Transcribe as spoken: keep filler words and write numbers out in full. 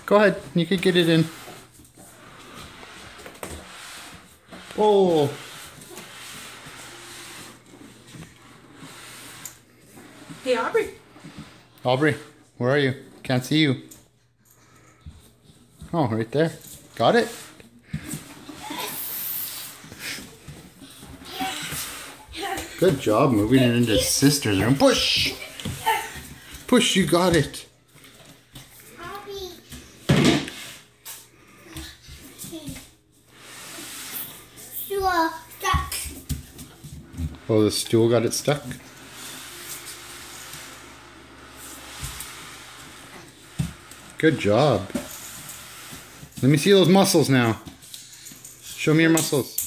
Go ahead. You can get it in. Oh. Hey, Aubrey. Aubrey, where are you? Can't see you. Oh, right there. Got it? Good job moving it into sister's room. Push! Push, you got it. Oh, the stool got it stuck? Good job. Let me see those muscles now. Show me your muscles.